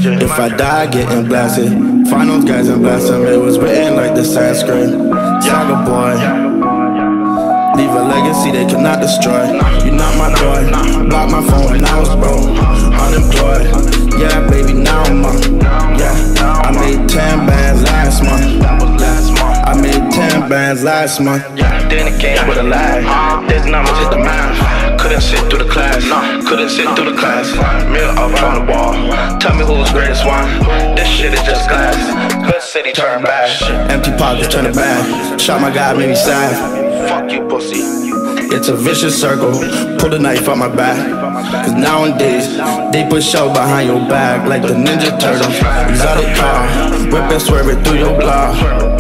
If I die getting blasted, find those guys and blast them. It was written like the Sanskrit. Saga boy, leave a legacy they cannot destroy. You're not my boy. Block my phone when I was broke, unemployed. Yeah, baby, now I'm up. Yeah, I made 10 bands last month. I made 10 bands last month. Then it came with a lie. There's numbers at the math. Couldn't sit through the class. Couldn't sit through the class. Mirror up on the wall. Tell me who's greatest one. This shit is just glass. Good city turn back. Empty pockets turn it back. Shot my guy, made me sad. Fuck you, pussy. It's a vicious circle. Pull the knife out my back. Cause nowadays, they put shell behind your back like the Ninja Turtles. Exotic car, whip and swerve it through your block.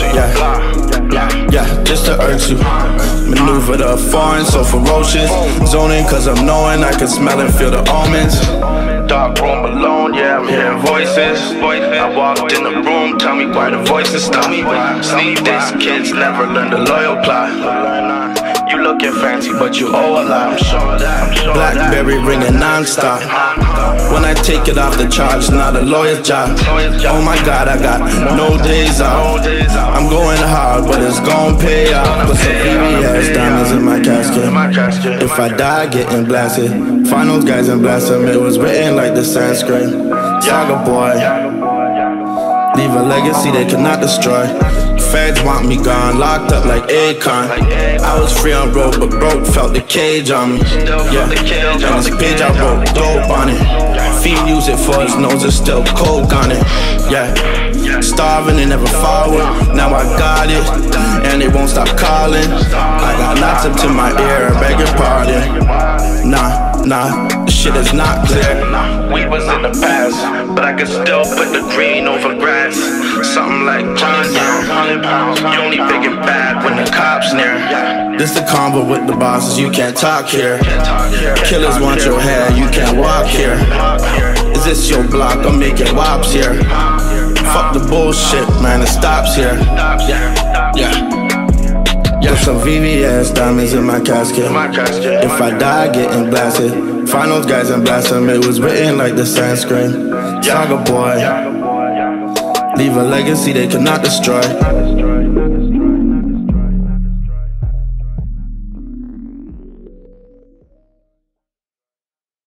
Yeah, just to urge you. Maneuver the foreign, so ferocious. Zoning cause I'm knowing I can smell and feel the omens. Dark room alone, yeah, I'm hearing voices. I walked in the room, tell me why the voices stop. Sneak this, kids never learn the loyal plot. You looking fancy, but you owe a lot, I'm sure of that. Blackberry ringing non-stop. When I take it off the charge, not a lawyer's job. Oh my God, I got no days off. I'm going hard, but it's gon' pay off. Put some VVS diamonds in my casket. If I die getting blasted, find those guys and blast them. It was written like the Sanskrit. Saga boy, leave a legacy they cannot destroy. Feds want me gone, locked up like Akon. I was free on road, but broke, felt the cage on me. Yeah, and this page I wrote dope on it. Feet use it for his nose, it's still coke on it. Yeah, starving and never forward. Now I got it, and they won't stop calling. I got lots up to my ear, beg your pardon. Nah, this shit is not clear. We was in the past, but I can still put the green over grass. Something like John Young. You only big and bad when the cops near. This the convo with the bosses, you can't talk here. Killers want your hair, you can't walk here. Is this your block? I'm making wops here. Fuck the bullshit, man, it stops here. Yeah. Put some VVS diamonds in my casket. If I die getting blasted, find those guys and blast them. It was written like the Sanskrit. Saga boy, leave a legacy they cannot destroy.